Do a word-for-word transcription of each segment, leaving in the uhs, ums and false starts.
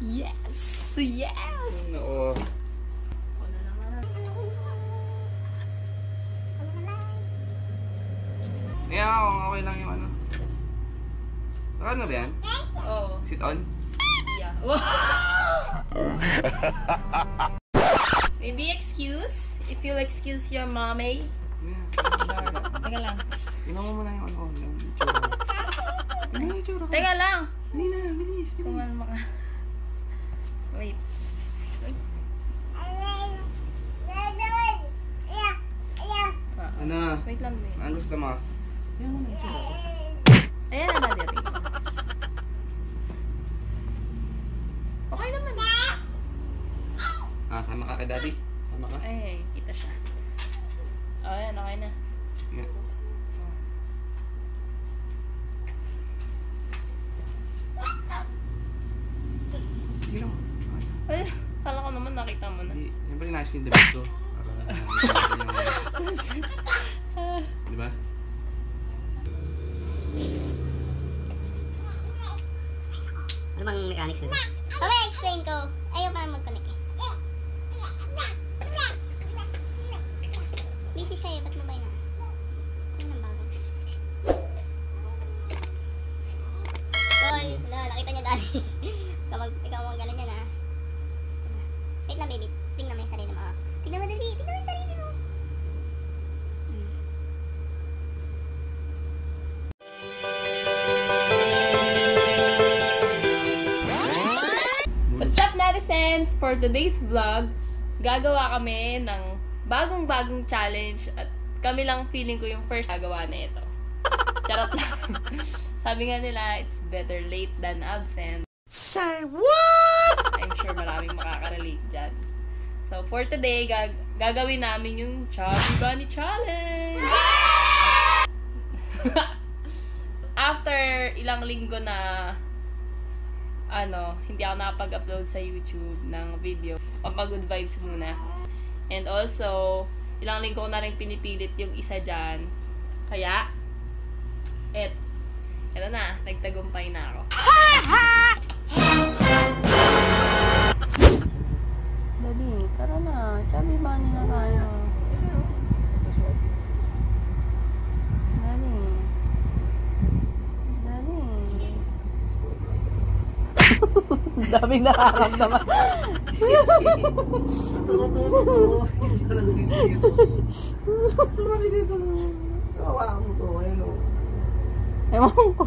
Yes! Yes! Oo. Yeah, okay lang yung ano. Ano ba yan? Oo. Sit on? Yeah. Maybe excuse? If you'll excuse your mommy. Yeah. Teka lang. Tingnan mo muna yung ano. Yung itsura. Tingnan mo yung itsura ko. Teka lang. Hindi na, bilis. Kuman maka. Wait. Wait. Ano? Wait lang, babe. Ang gusto mo? Tingnan mo na yung itsura ko. Ayan na natin. Okay naman. Ah, sama ka kay daddy? Sama ka? Ay, kita siya. Oh, ayan, okay na. Yeah. Sige lang. Ay, kala ko naman nakita mo na. Hindi. Siyempre yung ice cream damit ko. Para nakita natin yung... Di ba? Ano bang mechanics nito? Okay, explain ko. Ayaw pa lang mag-connect eh. Busy siya eh, ba't mabay na? Ano nang bago? Tol, wala, nakita niya dali. Kapag ikaw ang gano'n yan ah. Wait lang baby, tingnan mo yung sarili mo. Tingnan mo dali, tingnan mo yung sarili mo. What's up, netizens? For today's vlog, gagawa kami ng bagong-bagong challenge at kami lang feeling ko yung first gagawa na ito. Charot lang. Sabi nga nila, it's better late than absent. Say what? I'm sure maraming makaka-relate dyan. So, for today, gag gagawin namin yung Chubby Bunny Challenge! After ilang linggo na ano, hindi ako nakapag-upload sa YouTube ng video, pampag-good vibes muna. And also, ilang linggo ko na rin pinipilit yung isa dyan. Kaya, et, eto na, nagtagumpay na ako. Daddy, tara na. Chubby Bunny na tayo. Daddy. Daddy. Daming nakakamdaman. Tulo-tulo. Sumali dito. Kawawa mo to. Ayan o. Ewan ko.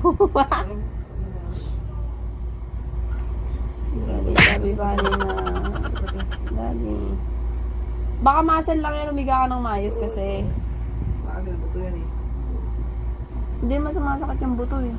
Daddy, Chubby Bunny na. Daddy. Baka muscle lang yan, umiga ka ng maayos kasi. Bakit na buto yan eh. Hindi naman sumasakit yung buto eh.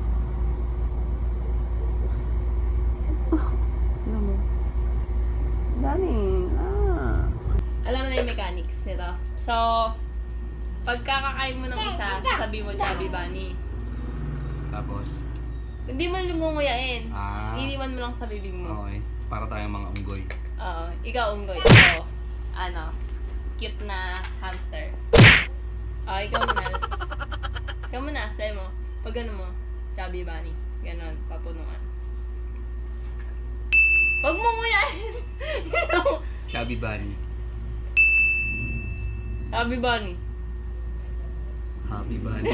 Alam mo. Daddy, ah. Alam mo na yung mechanics nito. So, pagkakakain mo ng isa, sabi mo Chubby Bunny. Tapos? Hindi mo lungunguyain. Ah. Iniwan mo lang sa bibig mo. Okay. Para tayong mga unggoy. Oo. Ikaw, unggoy. Ikaw, ano, cute na hamster. Oo, ikaw muna. Ikaw muna, dahil mo. Pag ano mo, Chubby Bunny. Ganon, papunuan. Huwag mo nguyain! Chubby Bunny. Chubby Bunny. Happy Bunny.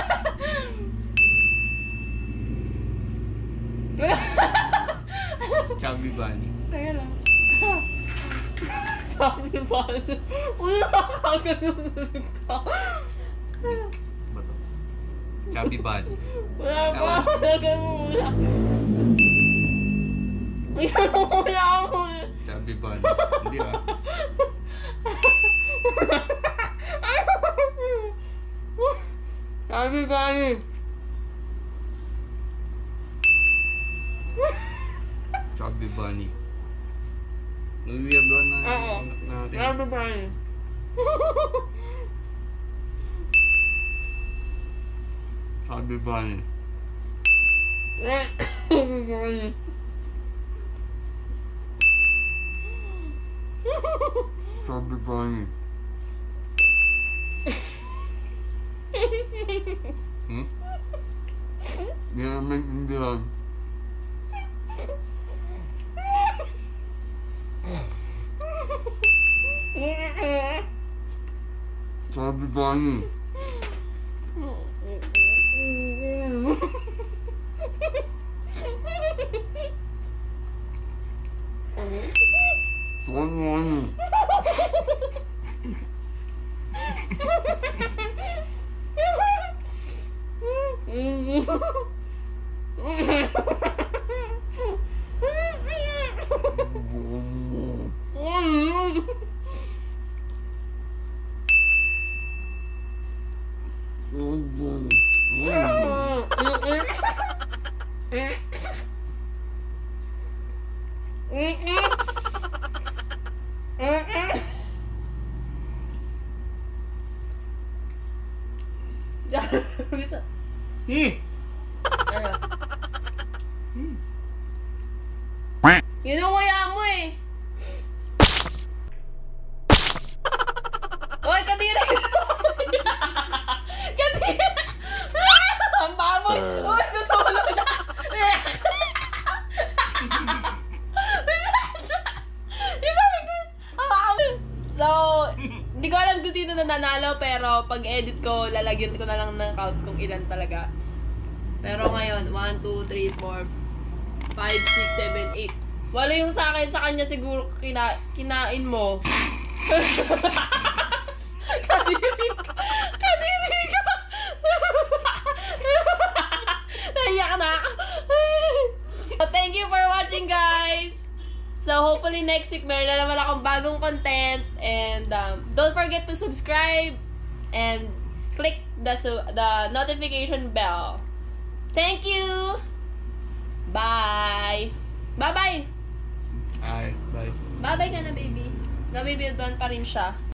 Chubby Bunny. Teka lang. Chubby Bunny. Uy, nakakaganon ka. Ba to? Chubby Bunny. Wala pa. Dagan mo muna. Wala ako. Chubby Bunny. Hindi ba? Chubby Bunny. Chubby Bunny. Weird one na Oo. natin. Chubby Bunny. Chubby Bunny. Chubby Bunny. Chubby Bunny. Hmm? Hindi na maintindihan. Bunny. Bunny. Bisa. Hmm. Ano? Hmm. Inuwaya mo eh. Oy, kadiri! Kadiri! Ang baboy! Uy, tutulog na! Di ba? Ang baboy! So, hindi ko alam kung sino na nanalo, pero pag edit ko, lalagyan ko na lang ng count kung ilan talaga. Pero ngayon, one, two, three, four, five, six, seven, eight. Wala yung sa akin, sa kanya siguro kina, kinain mo. Kadiri ka! Kadiri ka! Naiyak na ako. So, thank you for watching, guys! So, hopefully next week meron na naman akong bagong content. And um, don't forget to subscribe and click the, the notification bell. Thank you! Bye! Bye-bye! Bye. Bye. Bye-bye ka na, baby. Na baby, doon pa rin siya.